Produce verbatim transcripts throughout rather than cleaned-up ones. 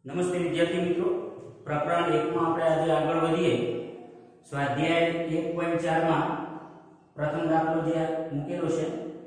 नमस्ते विद्यार्थी मित्रों, प्रकरण एक में આપણે આજે આગળ વધીએ। સ્વાધ્યાય એક પોઈન્ટ ચાર માં પ્રથમ દાખલો જે મૂકેલો છે,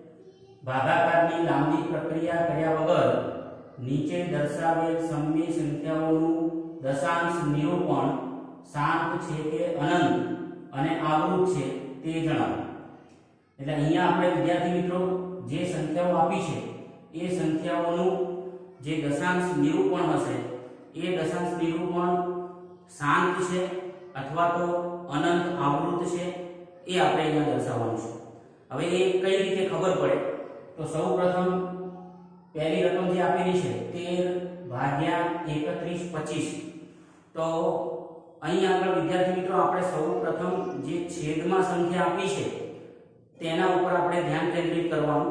ભાગાકારની લાંબી પ્રક્રિયા કર્યા વગર નીચે દર્શાવેલ સમય સંખ્યાઓનું દશાંશ નિરૂપણ શાંત છે કે અનંત અને આવૃત છે તે જણાવો। એટલે અહીંયા આપણે વિદ્યાર્થી મિત્રો જે સંખ્યાઓ આપી છે એ સંખ્યાઓનું જે દશાંશ નિરૂપણ હશે એ દશાંશ નિરૂપણ શાંત છે अथवा तो अनंत आवृत है ये आपणे अहींया दर्शाववानुं छे। हवे ए कई रीते खबर पड़े तो सर्वप्रथम पहली रकम जे आपेली छे तेर भाग्या एकत्रीस पच्चीस। तो अहीं आगळ विद्यार्थी मित्रों आपणे सर्वप्रथम जे छेदमां संख्या आपी छे तेना उपर आपणे ध्यान केंद्रित करवानुं।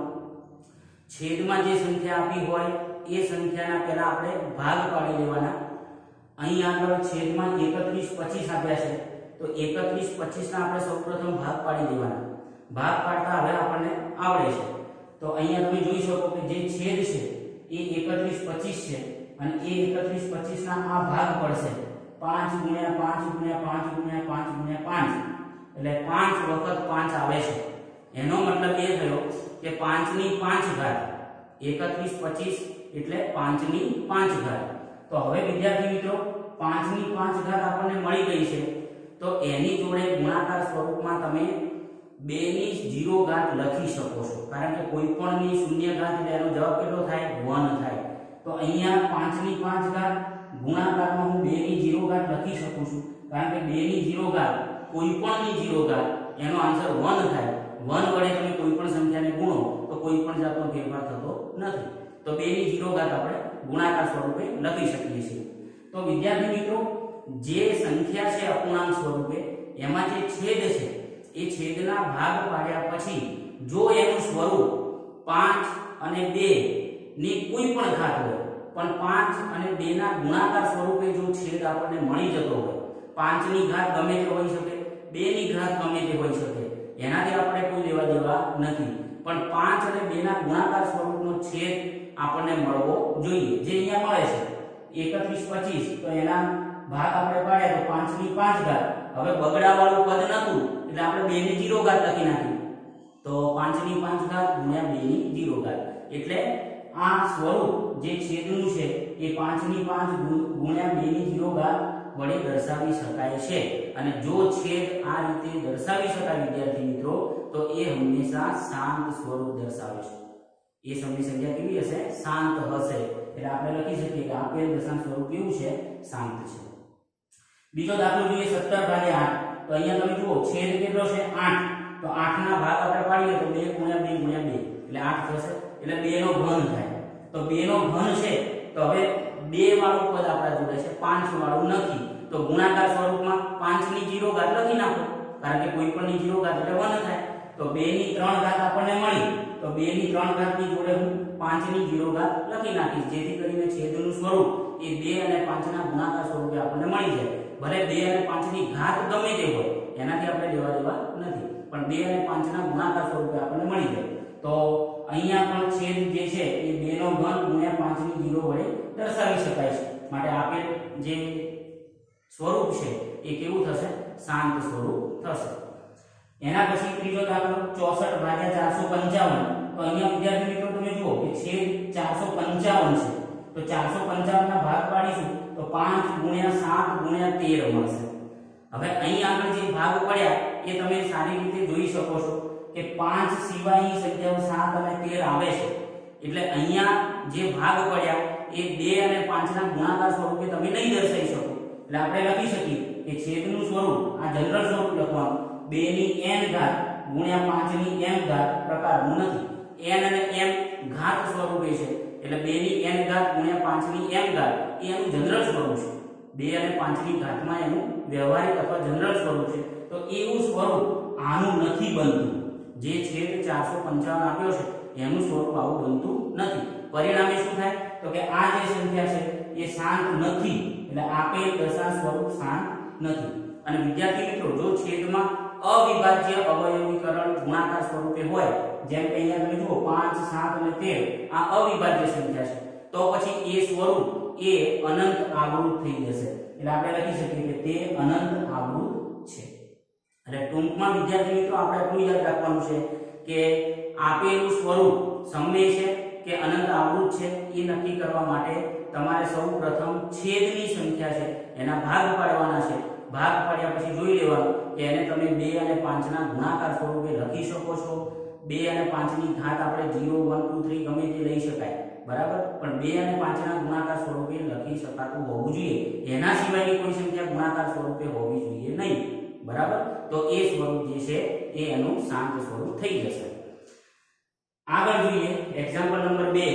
छेदमां जे संख्या आपी होय ए संख्याना पहेला आपणे भाग पाडी लेवाना। अहीं आगळ छेदमां एकत्रीस पच्चीस आप्या छे तो एकत्रीस पच्चीस ना आपणे सर्वप्रथम भाग पाडी देवाना। भाग पाडता हवे आपणे आवडे छे तो अहींया तमे जोई शको के जे छेद छे ए एकत्रीस पच्चीस छे अने ए एकत्रीस पच्चीस ना आ भाग पड़शे पांच गुण્યા पांच गुण્યા पांच गुण્યા पांच गुण્યા पांच એટલે पांच वखत पांच आवे छे। एनो मतलब ए थयो के पांच नी पांच घात एकत्रीस पच्चीस एटले पांच नी पांच घात। तो हवे विद्यार्थी मित्रों पांच नी पांच घात आपने मळी गई छे तो एनी जोड़े गुणाकार स्वरूप में तमे बे नी जीरो घात लखी शको छो, कारण के कोईपण नी शून्य घात એટલે એનો જવાબ કેટલો થાય वन થાય। तो अहींया पांच नी पांच घात गुणाकार में हूँ बे नी जीरो घात लखी शकું છું, कारण के बे नी जीरो घात कोईपण नी जीरो घात एनो आंसर वन થાય। वन वडे તમે कोईपण संख्याने गुणो तो कोईपण जातनो फेरफार थतो નથી। तो बे नी जीरो घात આપણે गुणाकार स्वरूपे लखी શકીએ છીએ। तो विद्यार्थी मित्रों जे संख्या छे अपूर्णांक स्वरूपे एमां जे छेद छे ए छेदना भाग पाड्या पछी जो एनुं स्वरूप पांच अने बे नी कोईपण घात होय पण पांच अने बे ना गुणाकार स्वरूपे जो छेद आपणे मळी जतो होय, पांच नी घात गमे ते होई शके, बे नी घात गमे ते होई शके, एनाथी आपणे कोई लेवा देवा नथी, पण पांच अने बे ना गुणाकार स्वरूपनो छेद आपणे मळवो जोईए। जे अहींया मळे छे एकत्रीस पच्चीस तो एना भाग आपणे पाड्या तो पांच नी पांच घात। हवे बगड़ावाळुं पद नतुं એટલે આપણે બે ની जीरो घात લખી નાખી તો पांच नी पांच घात गुણ્યા બે ની जीरो घात એટલે આ સ્વરૂપ જે છેદનું છે એ पांच नी पांच ગુણ્યા બે ની जीरो घात વડે દર્શાવી શકાય છે। અને જો છેદ આ રીતે દર્શાવી શકાય વિદ્યાર્થી મિત્રો તો એ હંમેશા શાંત સ્વરૂપ દર્શાવે છે। એ સમય સંખ્યા કેવી હશે શાંત હશે એટલે આપણે લખી શકીએ કે આપેલ દશાંશ સ્વરૂપ કેવું છે શાંત છે। બીજો દાખલો જોઈએ सत्तर ભાગ્યા आठ। तो अहींया તમે જુઓ છેદ કેટલો છે आठ, तो आठ ना भाग આપણે પાડીએ તો બે ગુણ્યા બે ગુણ્યા બે એટલે आठ થશે એટલે બે નો ઘન થાય। તો બે નો ઘન છે તો હવે બે વાળું પદ આપણા જોડે છે पांच વાળું નથી તો ગુણાકાર સ્વરૂપમાં पांच ની जीरो घात લખી નાખો, કારણ કે કોઈ પણ ની जीरो घात એટલે वन થાય। तो બે ની ત્રણ ઘાત આપણને મળી તો બે ની ત્રણ ઘાત ની જોડે હું पांच ની जीरो घात લખી નાખીશ, જેથી કરીને છેદનું સ્વરૂપ એ બે અને पांच ના ગુણાકાર સ્વરૂપે આપણને મળી જાય। भले बे અને पांच ની घात गमे તે હોય એનાથી આપણે લેવા દેવા નથી, પણ બે અને पांच ના ગુણાકાર સ્વરૂપે આપણને મળી જાય। તો અહીંયા પણ છેદ જે છે એ બે નો ઘન ગુણ્યા पांच ની जीरो વડે દર્શાવી શકાય છે। માટે આપેલ જે સ્વરૂપ છે એ કેવું થશે શાંત સ્વરૂપ થશે। એના પછી ત્રીજો દાખલો चौसठ ભાગ્યા चार सौ पचावन। तो અહીંયા વિદ્યાર્થી મિત્રો તમે જુઓ કે છેદ चार सौ पचावन છે तो चार सौ पचावन ના ભાગ પાડીશું तो पांच गुण્યા सात गुण્યા तेरह મળશે। હવે અહીં આગળ જે ભાગ પડ્યા એ તમે સારી રીતે જોઈ શકો છો કે पांच સિવાયની સંખ્યાઓ सात અને तेरह આવે છે એટલે અહીંયા જે ભાગ પડ્યા એ બે અને पांच ના ગુણાકાર સ્વરૂપે તમે નહીં દર્શાવી શકો એટલે આપણે લખી શકીએ કે છેદનું સ્વરૂપ આ જનરલ સ્વરૂપ લખવાનું બે ની n ઘાત ગુણ્યા पांच ની m ઘાત પ્રકારનું નથી, n અને m ઘાત સ્વરૂપે છે એટલે બે ની n ઘાત ગુણ્યા पांच ની m घात એ એનું જનરલ સ્વરૂપ છે। બે અને पांच ની ઘાતમાં એનું વ્યવહારિક અથવા જનરલ સ્વરૂપ છે। તો એવું સ્વરૂપ આનું નથી બનતું, જે છેદ चार सौ पचावन આપ્યો છે એનું સ્વરૂપ આવું બનતું નથી। પરિણામે શું થાય તો કે આ જે સંખ્યા છે એ શાંત નથી એટલે આપેલ દશાંશ સ્વરૂપ શાંત નથી। અને વિદ્યાર્થી મિત્રો જો છેદમાં અવિભાજ્ય અવયવીકરણ ગુણાકાર સ્વરૂપે હોય જેમ કે અહીંયા તમે જુઓ पांच सात અને तेरह આ અવિભાજ્ય સંખ્યા છે तो પછી એ સ્વરૂપ એ અનંત આવૃત થઈ જશે એટલે આપણે લખી શકીએ કે તે અનંત આવૃત છે। એટલે ટૂંકમાં વિદ્યાર્થી મિત્રો આપણે એટલું યાદ રાખવાનું છે કે આપેલું સ્વરૂપ સમય છે કે અનંત આવૃત છે એ નક્કી કરવા માટે તમારે સૌપ્રથમ છેદની સંખ્યા છે એના ભાગ પાડવાના છે। ભાગ પાડ્યા પછી જોઈ લેવાનું કે એને તમે બે અને પાંચ ના ગુણાકાર સ્વરૂપે લખી શકો છો। બે અને પાંચ ની ઘાત આપણે ઝીરો વન ટુ થ્રી ગમે તે લઈ શકાય બરાબર, પણ બે અને પાંચ ના ગુણાકાર સ્વરૂપે લખી શકાતું હોવું જોઈએ। એના સિવાયની કોઈ સંખ્યા ગુણાકાર સ્વરૂપે હોવી જોઈએ નહીં બરાબર। તો એ સ્વરૂપ જે છે એ એનું શાંત સ્વરૂપ થઈ જશે। આગળ જોઈએ એક્ઝામ્પલ નંબર બે।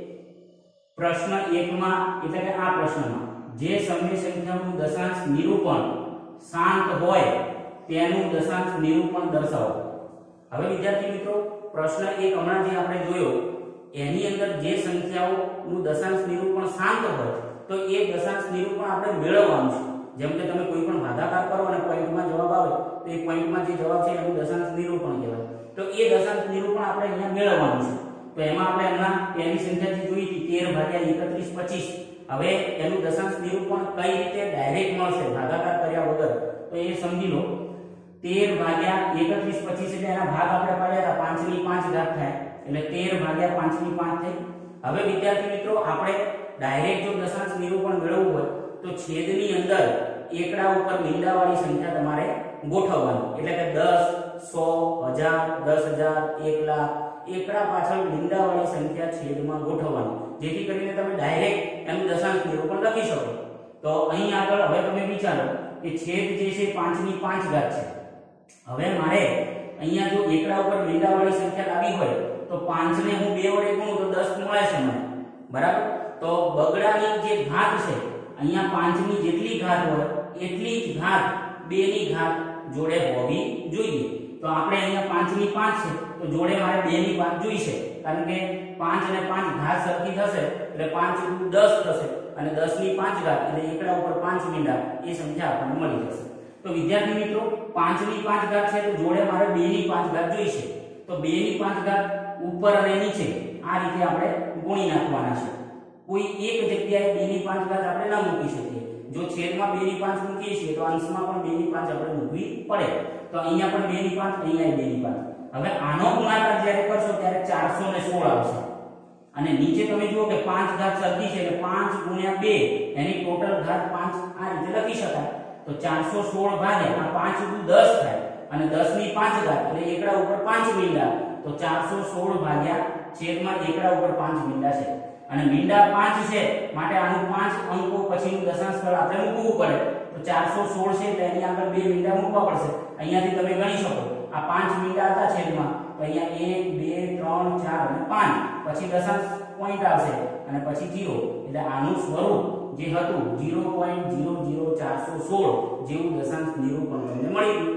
પ્રશ્ન એક માં એટલે કે આ પ્રશ્નમાં જે સમય સંખ્યાનું દશાંશ નિરૂપણ શાંત હોય તેનું દશાંશ નિરૂપણ દર્શાવો। હવે વિદ્યાર્થી મિત્રો પ્રશ્ન એક હમણાં જે આપણે જોયો એની અંદર જે સંખ્યાઓનું દશાંશ નિરૂપણ શાંત હોય તો એ દશાંશ નિરૂપણ આપણે મેળવવાનું છે। જેમ કે તમે કોઈ પણ ભાગાકાર કરો અને પોઈન્ટમાં જવાબ આવે તો એ પોઈન્ટમાં જે જવાબ છે એનું દશાંશ નિરૂપણ કહેવાય। તો એ દશાંશ નિરૂપણ આપણે અહીંયા મેળવવાનું છે। તો એમાં આપણે હમણાં પહેલી સંખ્યા જે જોઈ હતી તેર ભાગ્યા એકત્રીસ પચીસ, હવે એનું દશાંશ નિરૂપણ કઈ રીતે ડાયરેક્ટ મળશે ભાગાકાર કર્યા વગર તો એ સમજી લો। તેર ભાગ્યા એકત્રીસ પચીસ એટલે એના ભાગ આપણે પાડ્યા હતા પાંચ ની પાંચ ઘાત થાય એટલે તેર ભાગ્યા પાંચ ની પાંચ થઈ। હવે વિદ્યાર્થી મિત્રો આપણે ડાયરેક્ટ જો દશાંશ નિરૂપણ મેળવવું હોય તો છેદની અંદર એકડા ઉપર મીંડાવાળી સંખ્યા તમારે ગોઠવવાની એટલે કે દસ, સો, હજાર, દસ હજાર, એક લાખ એકડા પાછળ મીંડાવાળી સંખ્યા છેદમાં ગોઠવવાની જેથી કરીને તમે ડાયરેક્ટ એનું દશાંશ નિરૂપણ લખી શકો। તો અહીં આગળ હવે તમે વિચારો કે છેદ જે છે પાંચ ની પાંચ ઘાત છે। હવે મારે અહીંયા જો એકડા ઉપર મીંડાવાળી સંખ્યા લાવી હોય તો પાંચ ને હું બે વડે ગુણું તો દસ મળે છે મને બરાબર। તો બગડાની જે ઘાત છે અહીંયા પાંચ ની જેટલી ઘાત હોય એટલી જ ઘાત બે ની ઘાત જોડે હોવી જોઈએ। તો આપણે અહીંયા પાંચ ની પાંચ છે તો જોડે મારે બે ની પાંચ જોઈશે કારણ કે પાંચ અને પાંચ ઘાત સરખી થશે એટલે પાંચ દુ દસ થશે અને દસ ની પાંચ ઘાત એટલે એકડા ઉપર પાંચ મીંડા એ સંખ્યા આપણને મળી જશે। તો વિદ્યાર્થી મિત્રો પાંચ ની પાંચ ઘાત છે તો જોડે મારે બે ની પાંચ ઘાત જોઈશે। તો બે ની પાંચ ઘાત ઉપર અને નીચે આ રીતે આપણે ગુણી નાખવાના છે। કોઈ એક જગ્યાએ બે ની પાંચ ઘાત આપણે ન મૂકી શકીએ। જો છેદમાં બે ની પાંચ મૂકીએ છીએ તો અંશમાં પણ બે ની પાંચ આપણે મૂકવી પડે। તો અહીંયા પણ બે ની પાંચ અહીંયા બે ની પાંચ। હવે આનો ગુણાકાર જ્યારે કરશો ત્યારે ચારસો ને સોળ આવશે અને નીચે તમે જુઓ કે પાંચ ઘાત સરખી છે એટલે પાંચ ગુણ્યા બે એની ટોટલ ઘાત પાંચ આ રીતે લખી શકાય। તો ચારસો સોળ ભાગ્યા આ પાંચ દુ દસ થાય અને દસ ની પાંચ ઘાત એટલે એકડા ઉપર પાંચ મીંડા તો ચારસો સોળ ભાગ્યા છેદમાં એકડા ઉપર પાંચ મીંડા છે અને મીંડા પાંચ છે માટે આનું પાંચ અંકો પછીનું દશાંશ સ્થળ આપણે મૂકવું પડે। તો ચારસો સોળ છે એટલે એની આગળ બે મીંડા મૂકવા પડશે। અહીંયાથી તમે ગણી શકો આ પાંચ મીંડા હતા છેદમાં તો અહીંયા એક બે ત્રણ ચાર અને પાંચ પછી દશાંશ પોઈન્ટ આવશે અને પછી ઝીરો એટલે આનું સ્વરૂપ જે હતું ઝીરો પોઈન્ટ ઝીરો ઝીરો ચારસો સોળ જેવું દશાંશ નિરૂપણ તમને મળી ગયું।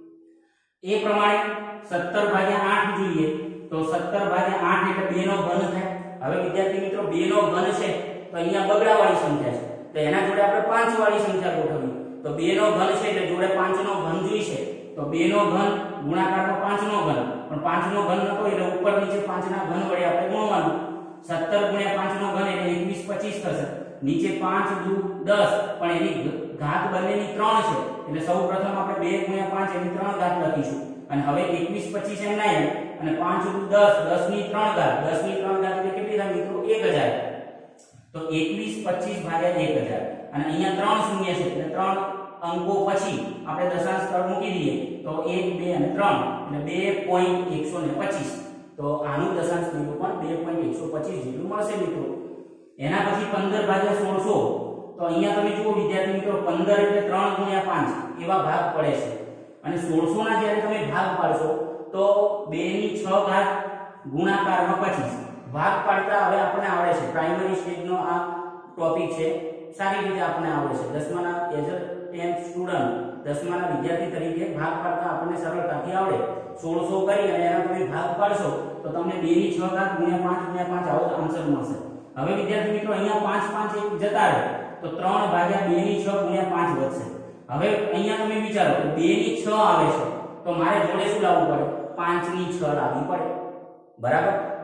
એ પ્રમાણે સત્તર ભાગ્યા આઠ જોઈએ તો સત્તર ભાગ્યા આઠ એટલે બે નો ઘન થાય। હવે વિદ્યાર્થી મિત્રો બે નો ઘન છે તો અહીંયા બગડાવાળી સંખ્યા છે તો એના જોડે આપણે પાંચ વાળી સંખ્યા ગોઠવી તો બે નો ઘન છે એટલે જોડે પાંચ નો ઘન જોઈશે। તો બે નો ઘન ગુણાકારનો પાંચ નો ઘન પણ પાંચ નો ઘન નતો એટલે ઉપર નીચે પાંચ ના ઘન વડે આપણે ગુણવાનું। સત્તર ગુણ્યા પાંચ નો ઘન એટલે એકવીસ પચીસ થશે। નીચે પાંચ દુ દસ પણ એની ઘાત બંનેની ત્રણ છે એટલે સૌપ્રથમ આપણે બે ગુણ્યા પાંચ એની ત્રણ ઘાત લખીશું અને હવે એકવીસ પચીસ એમ ના એમ અને પાંચ દુ દસ દસ ની ત્રણ ઘાત દસ ની ત્રણ ઘાત એટલે કેટલી થાય મિત્રો એક હજાર। તો એકવીસ પચીસ ભાગ્યા એક હજાર અને અહીંયા ત્રણ શૂન્ય છે એટલે ત્રણ અંકો પછી આપણે દશાંશ સ્થળ મૂકી દઈએ તો એક બે અને ત્રણ એટલે બે પોઈન્ટ એકસો પચીસ। તો આનું દશાંશ નિરૂપણ બે પોઈન્ટ એકસો પચીસ જેટલું મળશે મિત્રો। એના પછી પંદર ભાગ્યા સોળસો તો અહીંયા તમે જુઓ વિદ્યાર્થી મિત્રો પંદર એટલે ત્રણ ગુણ્યા પાંચ એવા ભાગ પડે છે અને સોળસો ના જ્યારે તમે ભાગ પાડશો તો બે ની છ ઘાત ગુણાકારમાં પચીસ ભાગ પાડતા હવે આપણને આવડે છે। પ્રાઇમરી સ્ટેજનો આ ટોપિક છે સારી રીતે આપણને આવડે છે। દસમાના એઝ અ ટેન્થ સ્ટુડન્ટ દસમાના વિદ્યાર્થી તરીકે ભાગ પાડતા આપણને સરળતાથી આવડે। સોળસો કરી અને એના તમે ભાગ પાડશો તો તમને બે ની છ ઘાત ગુણ્યા પાંચ ગુણ્યા પાંચ આવો આન્સર મળશે। હવે વિદ્યાર્થી મિત્રો અહીંયા પાંચ પાંચ એક જતા રહે તો ત્રણ ભાગ્યા બે ની છ ગુણ્યા પાંચ વધશે। હવે અહીંયા તમે વિચારો કે બે ની છ આવે છે તો મારે જોડે શું લાવવું પડે પાંચ ની છ લાવવી પડે બરાબર।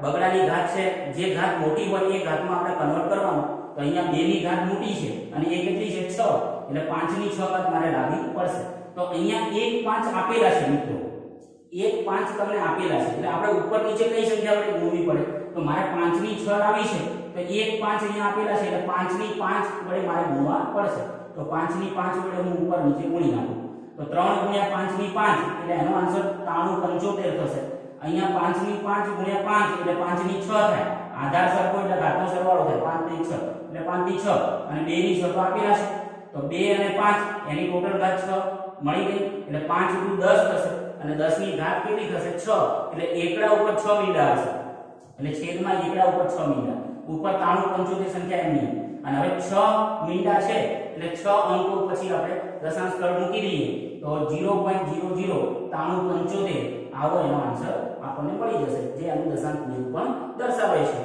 બગડાની ઘાત છે, જે ઘાત મોટી હોય એ ઘાતમાં આપણે કન્વર્ટ કરવાનું. તો અહીંયા બે ની ઘાત મોટી છે અને એ કેટલી છે છ, એટલે પાંચ ની છ ઘાત મારે લાવવી પડશે. તો અહીંયા એક પાંચ આપેલા છે મિત્રો, એક પાંચ તમને આપેલા છે એટલે આપણે ઉપર નીચે કઈ સંખ્યા વડે ગુણવી પડે? તો મારે પાંચ ની છ લાવી છે તો એક પાંચ અહીંયા આપેલા છે એટલે પાંચ ની પાંચ વડે મારે ગુણવા પડશે. તો પાંચ ની પાંચ વડે હું ઉપર નીચે ગુણી નાખું તો ત્રણ ગુણ્યા પાંચ ની પાંચ એટલે એનો આન્સર ત્રાણું પંચોતેર થશે. અહીંયા પાંચ ની પાંચ ગુણ્યા પાંચ એટલે પાંચ ની છ થાય, આધાર સરખો એટલે ઘાતનો સરવાળો થાય, પાંચ ની છ એટલે પાંચ ની છ અને બે ની છ તો આપેલા છે. તો બે અને પાંચ એની ટોટલ ઘાત છ મળી ગઈ એટલે પાંચ દુ દસ થશે અને દસ ની ઘાત કેટલી થશે? છ. એટલે એકડા ઉપર છ મીંડા હશે એટલે છેદમાં એકડા ઉપર છ મીંડા, ઉપર ત્રાણું પંચોતેર સંખ્યા એમની. અને હવે છ મીંડા છે એટલે છ અંકો પછી આપણે દશાંશ સ્થળ મૂકી દઈએ તો ઝીરો પોઈન્ટ ઝીરો ઝીરો ત્રાણું પંચોતેર આવો એનો આન્સર આપણને મળી જશે, જે આનું દશાંશ નિરૂપણ દર્શાવે છે.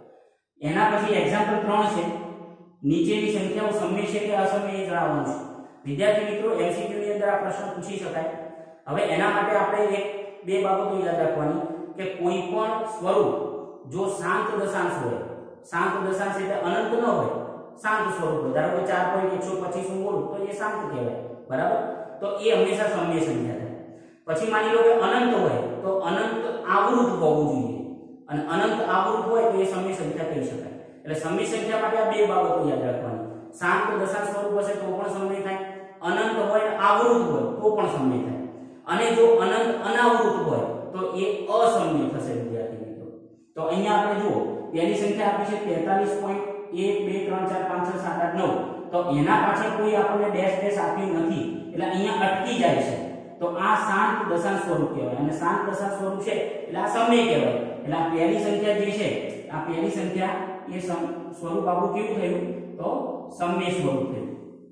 એના પછી એક્ઝામ્પલ ત્રણ છે, નીચેની સંખ્યાઓ સમય છે કે અસમય એ જણાવવાનું છે. વિદ્યાર્થી મિત્રો એમસીક્યુ ની અંદર આ પ્રશ્ન પૂછી શકાય. હવે એના માટે આપણે એક બે બાબતો યાદ રાખવાની કે કોઈ પણ સ્વરૂપ જો શાંત દશાંશ હોય, શાંત દશાંશ એટલે અનંત ન હોય, શાંત સ્વરૂપ હોય, ધારો કે ચાર પોઈન્ટ એકસો પચીસ હું બોલું તો એ શાંત કહેવાય, બરાબર? તો એ હંમેશા સમય સંખ્યા થાય. પછી માની લો કે અનંત હોય તો અનંત આવૃત હોવું જોઈએ અને અનંત આવૃત હોય તો એ સમય સંખ્યા કહી શકાય. એટલે સમય સંખ્યા માટે આ બે બાબતો યાદ રાખવાની, શાંત દશાંશ સ્વરૂપ હશે તો પણ સમય થાય, અનંત હોય આવૃત હોય તો પણ સમય થાય, અને જો અનંત અનાવૃત હોય તો એ અસમય થશે વિદ્યાર્થી મિત્રો. તો અહીંયા આપણે જુઓ પહેલી સંખ્યા આપી છે તેતાલીસ પોઈન્ટ એક બે ત્રણ ચાર પાંચ છ સાત આઠ નવ, તો એના પાછળ કોઈ આપણને ડેશ ડેશ આપ્યું નથી એટલે અહીંયા અટકી જાય છે. તો આ શાંત દશાંશ સ્વરૂપ કહેવાય અને શાંત દશાંશ સ્વરૂપ છે એટલે આ સમય કહેવાય. એટલે આ પહેલી સંખ્યા જે છે આ પહેલી સંખ્યા એ સ્વરૂપ આપણું કેવું થયું? તો સમય સ્વરૂપ થયું.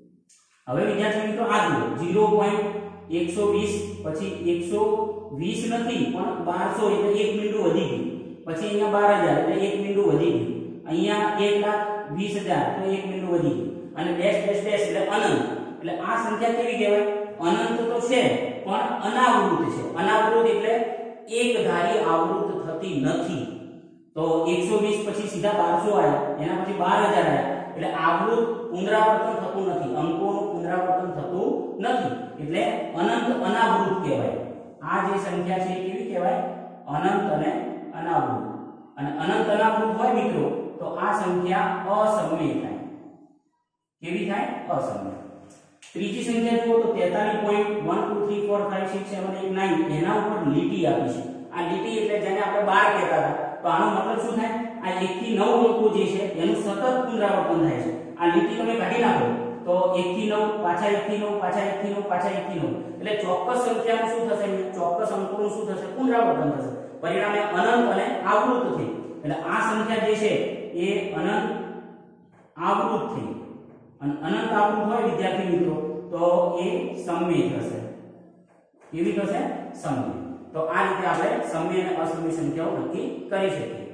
હવે વિદ્યાર્થી મિત્રો આ જુઓ ઝીરો પોઈન્ટ એકસો વીસ પછી એકસો વીસ નથી પણ બારસો એટલે એક મીંડું વધી ગયું, પછી અહીંયા બાર હજાર એટલે એક મીંડું વધી ગયું, અહીંયા એક લાખ વીસ હજાર તો એક મીંડું વધી ગયું અને ડેશ ડેશ ડેશ એટલે અનંત. એટલે આ સંખ્યા કેવી કહેવાય? અનંત તો છે પણ અનાવૃત છે. અનાવૃત એટલે એક ધારી આવૃત થતી નથી. તો એકસો વીસ પછી સીધા બારસો આવ્યા, એના પછી બાર હજાર આવ્યા એટલે આવૃત પુનરાવર્તન થતું નથી, અંકોનું પુનરાવર્તન થતું નથી એટલે અનંત અનાવૃત કહેવાય. આ જે સંખ્યા છે એ કેવી કહેવાય? અનંત અને અનાવૃત. અને અનંત અનાવૃત હોય મિત્રો તો આ સંખ્યા અસમય થાય. કેવી થાય? અસમય. ત્રીજી સંખ્યા જુઓ તો તેતાલીસ પોઈન્ટ એક બે ત્રણ ચાર પાંચ છ સાત આઠ નવ, એના ઉપર લીટી આપી છે. આ લીટી એટલે જેને આપણે બાર કહેતા હતા, તો આનો મતલબ શું થાય? આ એક થી નવ અંકો જે છે એનું સતત પુનરાવર્તન થાય છે. આ લીટી તમે કાઢી નાખો તો એક થી નવ પાછા એક થી નવ પાછા એક થી નવ પાછા એક થી નવ એટલે ચોક્કસ સંખ્યાનું શું થશે? ચોક્કસ અંકોનું શું થશે? પુનરાવર્તન થશે. પરિણામે અનંત અને આવૃત થઈ. એટલે આ સંખ્યા જે છે એ અનંત આવૃત થઈ અને અનંત આવૃત હોય વિદ્યાર્થી મિત્રો તો એ સમય થશે. કેવી થશે? સમય. તો આ રીતે આપણે સમય અને અસમય સંખ્યાઓ નક્કી કરી શકીએ.